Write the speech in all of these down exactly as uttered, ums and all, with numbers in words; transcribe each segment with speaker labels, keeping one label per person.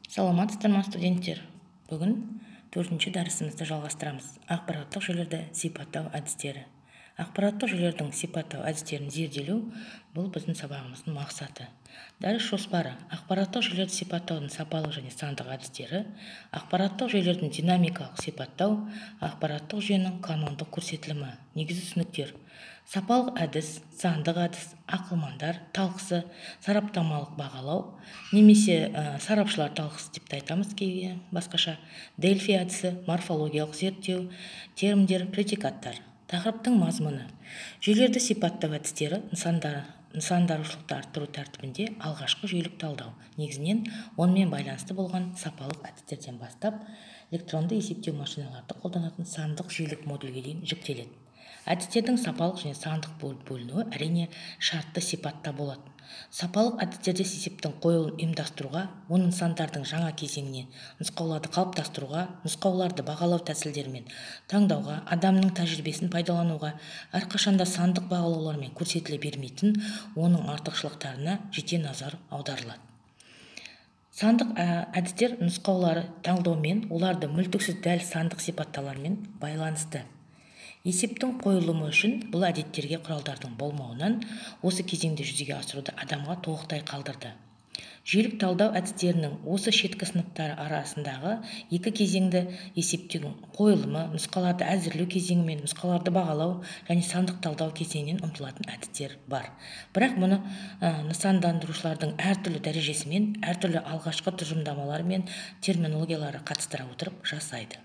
Speaker 1: Саламатсыздар ма, студенттер? Бүгін төртінші дәрісімізді жалғастырамыз. Ақпараттық жүйелерді сипаттау әдістері. Ақпараттық жүйелердің сипаттау әдістерін зерделеу бұл біздің сабағымыздың мақсаты. Дәріс жоспары: ақпараттық жүйелерді сипаттаудың сапалық және сандық әдістері, ақпараттық жүйелердің динамикалық сипаттау, ақпараттық жүйенің канондық көрсетілімі. Негізгі түсініктер: сапалық әдіс, сандық әдіс, ақылмандар талқысы, сараптамалық бағалау, немесе ә, сарапшылар талқысы деп те айтамыз кейде басқаша, Дельфи әдісі, морфологиялық зерттеу, термдер, предикаттар. Тақырыптың мазмұны: жүйелерді сипаттау әдістері нысандар, нысандарушылықты арттыру тәртібінде алғашқы жүйелік талдау, негізінен онымен байланысты болған сапалық әдістерден бастап электронды есептеу машиналарды қолданатын сандық жүйелік модульге дейін жіктеледі. Әдістердің сапалық және сандық бөлінуі әрине шартты сипатта болады. Сапалық әдістерде есептің қойылуын ұйымдастыруға, оның нысандардың жаңа кезеңіне, нұсқауларды қалыптастыруға, нұсқауларды бағалау тәсілдерімен таңдауға, адамның тәжірибесін пайдалануға, әрқашанда сандық бағалаулармен көрсетіле бермейтін оның артықшылықтарына жете назар аударылады. Сандық әдістер нұсқаулары таңдаумен, оларды мүлтіксіз дәл сандық сипатталармен байланысты. Есептің қойылымы үшін бұл әдеттерге құралдардың болмауынан осы кезеңде жүзеге асыруды адамға толықтай қалдырды. Жүйелік талдау әдістерінің осы шеткі сыныптары арасындағы екі кезеңді есептеудің қойылымы, нұсқаларды әзірлеу кезеңі мен нұсқаларды бағалау және сандық талдау кезеңінен ұмтылатын әдістер бар. Бірақ мұны ә, нысандандырушылардың әртүрлі дәрежесімен, әртүрлі алғашқы тұжырымдамалары мен терминологиялары қатыстыра отырып жасайды.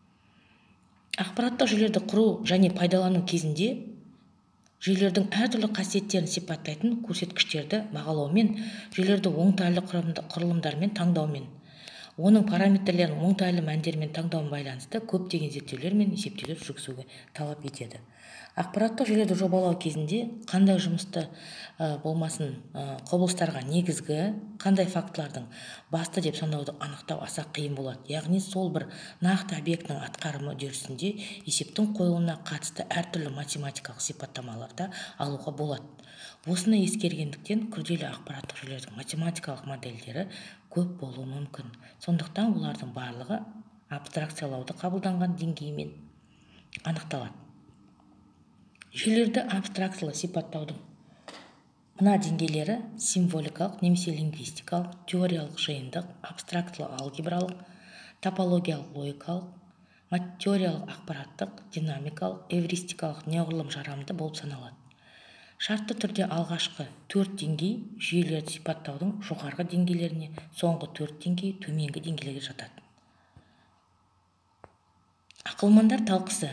Speaker 1: Ақпараттық жүйелерді құру және пайдалану кезінде жүйелердің әртүрлі қасиеттерін сипаттайтын көрсеткіштерді бағалаумен, жүйелерді оңтайлы құрылымдармен таңдаумен, оның параметрлерін оңтайлы мәндермен таңдаумен байланысты көптеген зерттеулер мен есептеулер жүргізуге талап етеді. Ақпараттық жүйелерді жобалау кезінде қандай жұмысты ә, болмасын ә, құбылыстарға негізгі, қандай фактылардың басты деп санауды анықтау аса қиын болады. Яғни сол бір нақты объектінің атқарымы үдерісінде есептің қойылуына қатысты әртүрлі математикалық сипаттамаларды алуға болады. Осыны ескергендіктен күрделі ақпараттық жүйелердің математикалық модельдері көп болуы мүмкін. Сондықтан олардың барлығы абстракциялауды қабылданған деңгеймен анықталады. Жүйелерді абстракциялы сипаттаудың мына деңгейлері символикалық немесе лингвистикалық, теориялық жиынтық, абстрактылы алгебралық, топологиялық логикалық, теориялық ақпараттық, динамикалық, эвристикалық неғұрлым жарамды болып саналады. Шартты түрде алғашқы төрт деңгей жүйелерді сипаттаудың жоғарғы деңгейлеріне, соңғы төрт деңгей төменгі деңгейлерге жатады. Ақылмандар талқысы.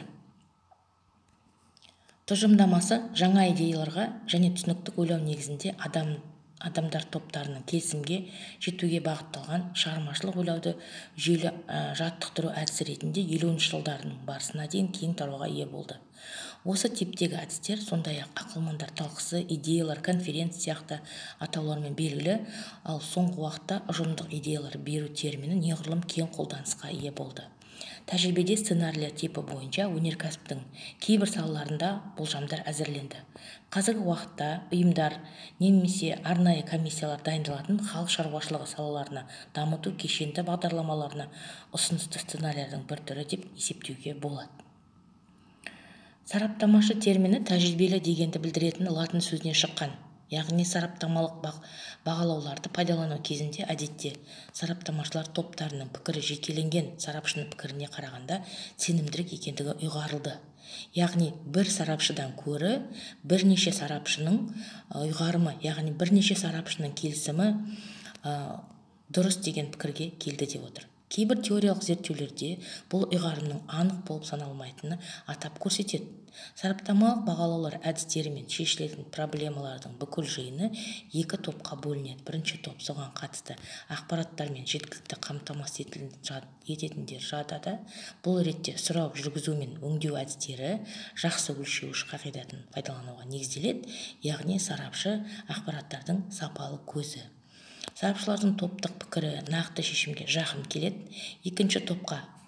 Speaker 1: Тұжырымдамасы жаңа идеяларға және түсініктік ойлау негізінде адам, адамдар топтарының келісімге жетуге бағытталған шығармашылық ойлауды жүйелі ә, жаттықтыру әдісі ретінде елуінші жылдардың барысына дейін кең тарауға ие болды. Осы типтегі әдістер сондай-ақ ақылмандар талқысы, идеялар, конференция сияқты атаулармен белгілі, ал соңғы уақытта ұжымдық идеялар беру термині неғұрлым кең қолданысқа ие болды. Тәжірибеде сценарийлер типі бойынша өнеркәсіптің кейбір салаларында болжамдар әзірленді. Қазіргі уақытта ұйымдар немесе арнайы комиссиялар дайындалатын халық шаруашылығы салаларына дамыту кешенді бағдарламаларына ұсынысты сценарийлердің бір түрі деп есептеуге болады. Сараптамашы термині тәжірибелі дегенді білдіретін латын сөзінен шыққан. Яғни сараптамалық бағалауларды пайдалану кезінде әдетте сараптамашылар топтарының пікірі жекеленген сарапшының пікіріне қарағанда сенімдірек екендігі ұйғарылды. Яғни бір сарапшыдан көрі бірнеше сарапшының ұйғарымы, яғни бірнеше сарапшының келісімі ә, дұрыс деген пікірге келді деп отыр. Кейбір теориялық зерттеулерде бұл ұйғарымның анық болып саналмайтыны атап көрсетеді. Сараптамалық бағалаулар әдістерімен шешілетін проблемалардың бүкіл жиыны екі топқа бөлінеді. Бірінші топ соған қатысты ақпараттармен жеткілікті қамтамасыз ететіндер жатады. Бұл ретте сұрау жүргізу мен өңдеу әдістері жақсы өлшеуіш қағидатын пайдалануға негізделеді, яғни сарапшы ақпараттардың сапалы көзі. Сарапшылардың топтық пікірі нақты шешімге жақын келеді. Екінші топқа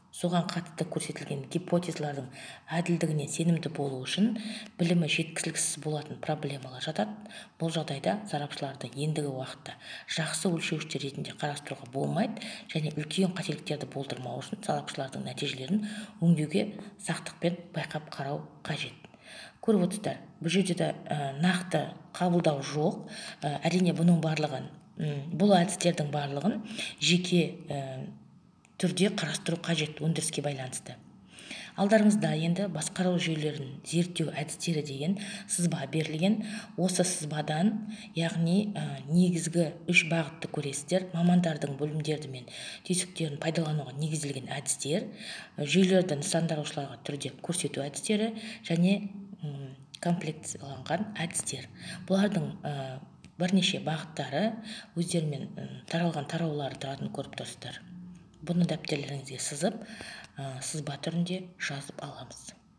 Speaker 1: соған қатысты көрсетілген гипотезалардың әділдігіне сенімді болу үшін білімі жеткізіліксіз болатын проблемалар жатады. Бұл жағдайда сарапшыларды ендігі уақытта жақсы өлшеуіштер ретінде қарастыруға болмайды және үлкен қателіктерді болдырмау үшін сарапшылардың нәтижелерін өңдеуге сақтықпен байқап қарау қажет. Көріп отырсыздар, бұл жерде де ә, нақты қабылдау жоқ. Ә, әрине бұның барлығын, бұл әдістердің барлығын жеке ә, түрде қарастыру қажет өндіріске байланысты. Алдарыңызда енді басқару жүйелерін зерттеу әдістері деген сызба берілген. Осы сызбадан, яғни ә, негізгі үш бағытты көресіздер. Мамандардың бөлімдерді мен түйсіктерін пайдалануға негізделген әдістер, жүйелерді нысандаушыларға түрде көрсету әдістері және м, комплекцияланған әдістер. Бұлардың ә, бірнеше бағыттары өздерімен м, таралған тараулары тұратын көріп тұрсыздар. Бұны дәптерлеріңізге сызып, ә, сызба түрінде жазып аламыз.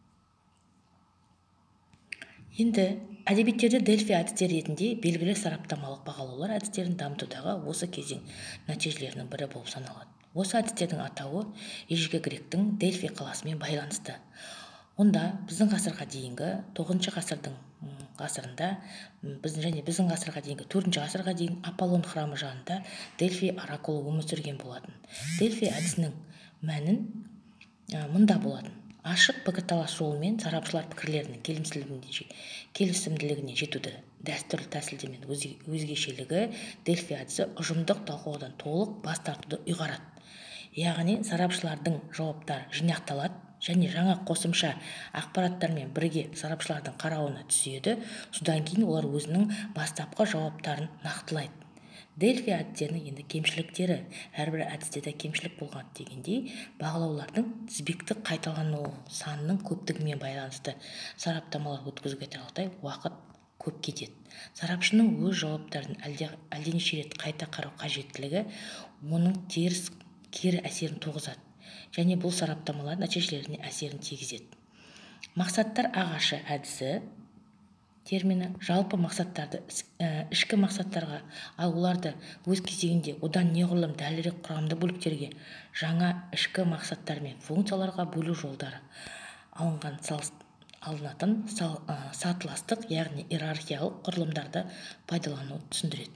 Speaker 1: Енді әдебиеттерде Дельфи әдістері ретінде белгілі сараптамалық бағалаулар әдістерін дамытудағы осы кезең нәтижелерінің бірі болып саналады. Осы әдістердің атауы ежелгі гректің Дельфи қаласымен байланысты. Онда біздің ғасырға дейінгі тоғызыншы ғасырдың ғасырында біздің және біздің ғасырға дейінгі төртінші ғасырға дейін Аполлон храмы жанында Дельфи оракулы өмір сүрген болатын. Дельфи әдісінің мәнін ә, мұнда болатын. Ашық пікірталас жолымен сарапшылар пікірлерінің келісімділігіне жетуді дәстүрлі тәсілдермен өзгешелігі Дельфи әдісі ұжымдық талқылаудан толық бас тартуды ұйғарады. Яғни сарапшылардың жауаптары жинақталады және жаңа қосымша ақпараттармен бірге сарапшылардың қарауына түседі. Содан кейін олар өзінің бастапқы жауаптарын нақтылайды. Дельфи әдістерінің енді кемшіліктері, әрбір әдісте де кемшілік болған дегендей, бағалаулардың тізбекті қайталану санының көптігімен байланысты сараптамалар өткізуге айтарлықтай уақыт көп кетеді. Сарапшының өз жауаптарын әлде, әлденеше рет қайта қарау қажеттілігі оның теріс кері әсерін туғызады және бұл сараптамалар нәтижелеріне әсерін тигізеді. Мақсаттар ағашы әдісі термині жалпы мақсаттарды ішкі мақсаттарға, ал оларды өз кезегінде одан неғұрлым дәлірек құрамды бөліктерге, жаңа ішкі мақсаттар мен функцияларға бөлу жолдары алынған алынатын сатыластық, яғни иерархиялық құрылымдарды пайдалану түсіндіреді.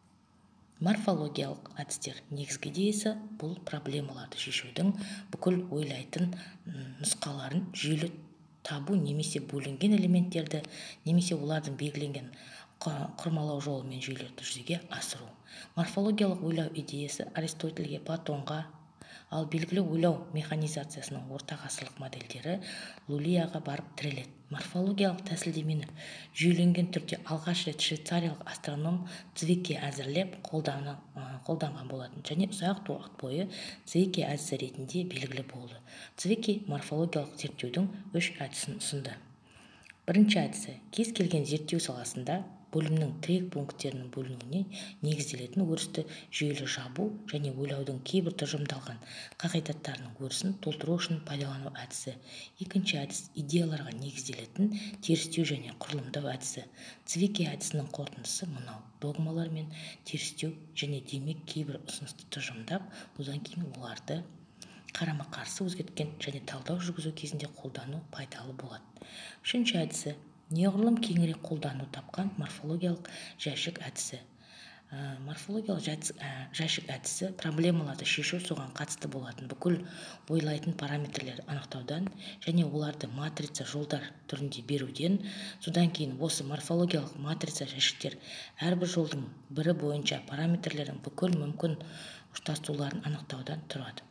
Speaker 1: Морфологиялық әдістер негізгі идеясы бұл проблемаларды шешудің бүкіл ойлайтын нұсқаларын жүйелі табу немесе бөлінген элементтерді немесе олардың белгіленген құрмалау жолымен жүйелерді жүзеге асыру. Морфологиялық ойлау идеясы Аристотельге, Платонға, ал белгілі ойлау механизациясының орта ғасырлық модельдері Лулияға барып тіреледі. Морфологиялық тәсілдемені жүйеленген түрде алғаш рет швейцариялық астроном Цвикке әзірлеп қолданған болатын және ұзақ уақыт бойы Цвикке әдісі ретінде белгілі болды. Цвикке морфологиялық зерттеудің үш әдісін ұсынды. Бірінші әдісі кез келген зерттеу саласында бөлімнің тірек пункттерінің бөлінуіне негізделетін өрісті жүйелі жабу және ойлаудың кейбір тұжырымдалған қағидаттарының өрісін толтыру үшін пайдалану әдісі. Екінші әдіс идеяларға негізделетін терістеу және құрылымдау әдісі. Цвикке әдісінің қорытындысы мынау: догмалар мен терістеу және демек кейбір ұсынысты тұжырымдап, одан кейін оларды қарама-қарсы өзгерткен және талдау жүргізу кезінде қолдану пайдалы болады. Үшінші әдісі неғұрлым кеңірек қолдану тапқан морфологиялық жәшік әдісі. Ә, морфологиялық жәшік әдісі проблемаларды шешу соған қатысты болатын бүкіл ойлайтын параметрлерді анықтаудан және оларды матрица жолдар түрінде беруден, содан кейін осы морфологиялық матрица жәшіктер әрбір жолдың бірі бойынша параметрлердің бүкіл мүмкін ұштасуларын анықтаудан тұрады.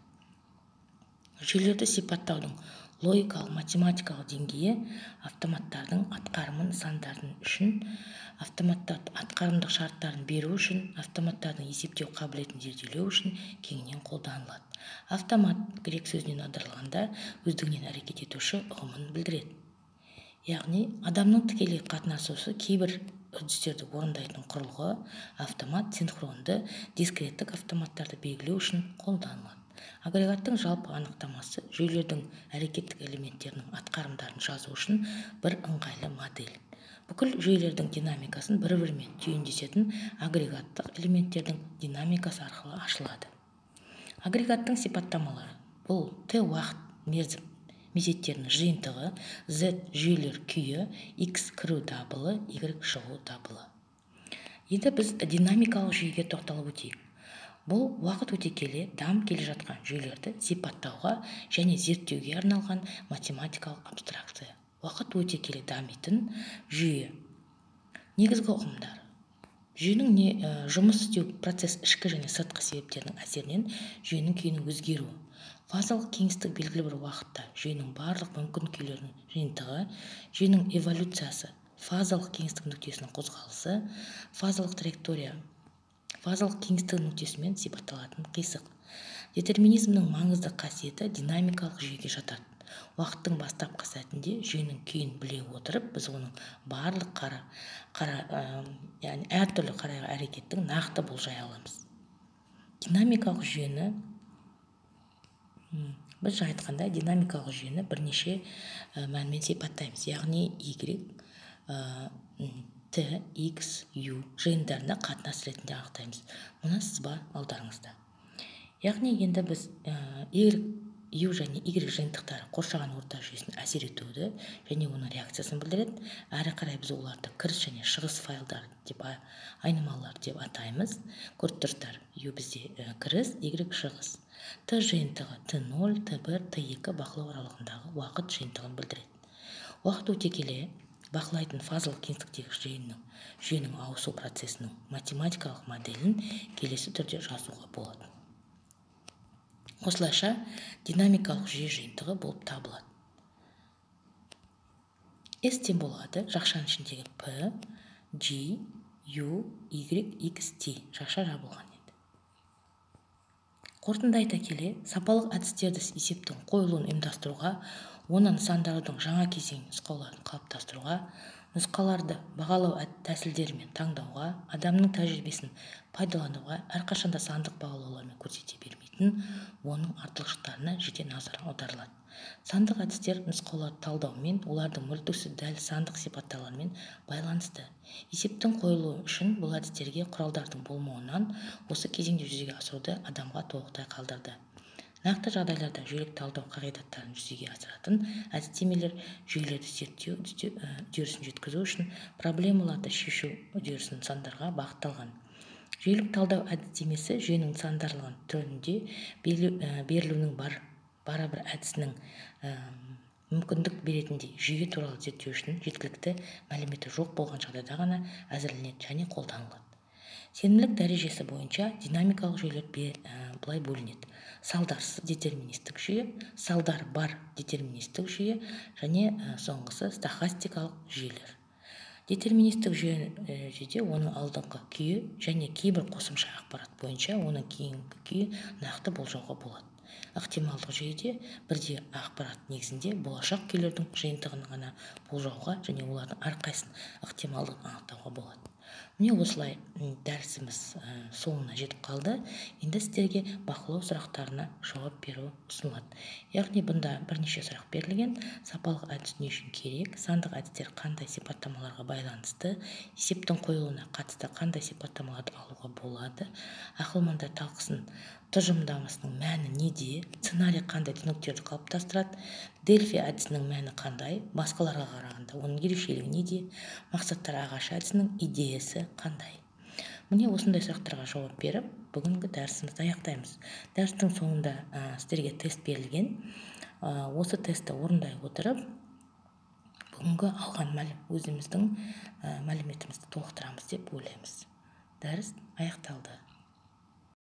Speaker 1: Жүйелерді сипаттаудың логикалық математикалық деңгейі автоматтардың атқарымын нысандардың үшін, автоматтардың атқарымдық шарттарын беру үшін, автоматтардың есептеу қабілетін зерделеу үшін кеңінен қолданылады. Автомат грек сөзінен аударылғанда өздігінен әрекет етуші ұғымын білдіреді. Яғни адамның тікелей қатынасушы кейбір үрдістерді орындайтын құрылғы автомат синхронды дискреттік автоматтарды белгілеу үшін қолданылады. Агрегаттың жалпы анықтамасы жүйелердің әрекеттік элементтерінің атқарымдарын жазу үшін бір ыңғайлы модель. Бүкіл жүйелердің динамикасын бір-бірімен түйіндесетін агрегаттық элементтердің динамикасы арқылы ашылады. Агрегаттың сипаттамалары бұл т уақыт мерзім мезеттерінің жиынтығы, z жүйелер күйі, x кіру дабылы, y шығу дабылы. Енді біз динамикалық жүйеге тоқталып өтейік. Бұл уақыт өте келе дамып келе жатқан жүйелерді сипаттауға және зерттеуге арналған математикалық абстракция. Уақыт өте келе дамитын жүйе. Негізгі ұғымдар. Жүйенің не жұмыс істеу процесс ішкі және сыртқы себептердің әсерінен жүйенің күйінің өзгеруі. Фазалық кеңістік белгілі бір уақытта жүйенің барлық мүмкін күйлерінің жиынтығы, жүйенің эволюциясы, фазалық кеңістік нүктесінің қозғалысы, фазалық траектория, фазалық кеңістік нүктесімен сипатталатын қисық. Детерминизмнің маңызды қасиеті динамикалық жүйеге жатады. Уақыттың бастапқы сәтінде жүйенің күйін біле отырып, біз оның барлық қара, қара, ә, яғни әртүрлі қара әрекеттің нақты болжай аламыз. Динамикалық жүйені біз жаңа айтқанда динамикалық жүйені бірнеше мәнмен сипаттаймыз. Яғни y, t, x, u жиындарына қатынас ретінде анықтаймыз. Мұны сызба алдарыңызда. Яғни енді біз y, u және y жиынтықтары қоршаған орта жүйесіне әсер етуді және оның реакциясын білдіреді. Әрі қарай біз оларды кіріс және шығыс файлдар деп айнымалылар деп атаймыз. Көріп тұрсыздар, u бізде кіріс, y шығыс. Т жиынтығы т нөл, т бір, т екі бақылау аралығындағы уақыт жиынтығын білдіреді. Уақыт өте келе бақылайтын фазалық кеңістіктегі жүйенің жүйенің ауысу процесінің математикалық моделін келесі түрде жазуға болады. Осылайша динамикалық жүйе жиынтығы болып табылады. S тен болады жақшаның ішіндегі P, G, U, Y, X, T жақша жабылған еді. Қорытынды айта келе, сапалық әдістерді есептің қойылуын ұйымдастыруға, оны нысандарудың жаңа кезең нұсқауларын қалыптастыруға, нұсқаларды бағалау тәсілдерімен таңдауға, адамның тәжірибесін пайдалануға, әрқашанда сандық бағалаулармен көрсете бермейтін, оның артықшылықтарына жете назар аударылады. Сандық әдістер нұсқауларды талдаумен, олардың мүлтіксіз дәл сандық сипатталарымен байланысты. Есептің қойылуы үшін бұл әдістерге құралдардың болмауынан осы кезеңде жүзеге асыруды адамға толықтай қалдырды. Нақты жағдайларда жүйелік талдау қағидаттарын жүзеге асыратын әдістемелер жүйелерді зерттеу үдерісін жеткізу үшін проблемаларды шешу үдерісін нысандарға бағытталған. Жүйелік талдау әдістемесі жүйенің нысандарлығын түрінде берілуінің бар бара-бір әдісінің мүмкіндік беретіндей жүйе туралы зерттеу үшін жеткілікті мәліметі жоқ болған жағдайда ғана әзірленеді және қолданылады. Сенімділік дәрежесі бойынша динамикалық жүйелер былай бөлінеді. Салдарсыз детерминистік жүйе, салдар бар детерминистік жүйе және соңғысы стохастикалық жүйелер. Детерминистік жүйеде оның алдыңғы күйі және кейбір қосымша ақпарат бойынша оның кейінгі күйі нақты болжауға болады. Ықтималдық жүйеде бірде ақпарат негізінде болашақ күйлердің жиынтығын ғана болжауға және олардың әрқайсысын ықтималдығын анықтауға болады. Міне осылай дәрісіміз соңына жетіп қалды. Енді сіздерге бақылау сұрақтарына жауап беру ұсынылады. Яғни бұнда бірнеше сұрақ берілген. Сапалық әдіс не үшін керек? Сандық әдістер қандай сипаттамаларға байланысты? Есептің қойылуына қатысты қандай сипаттамаларды алуға болады? Ақылмандар талқысын тұжырымдамасының мәні неде? Сценарий қандай түсініктерді қалыптастырады? Дельфи әдісінің мәні қандай? Басқаларға қарағанда оның ерекшелігі неде? Мақсаттар ағашы әдісінің идеясы қандай? Міне осындай сұрақтарға жауап беріп, бүгінгі дәрісімізді аяқтаймыз. Дәрістің соңында сіздерге тест берілген. Осы тестті орындай отырып, бүгінгі алған өзіміздің мәліметімізді толықтырамыз деп ойлаймыз. Дәріс аяқталды.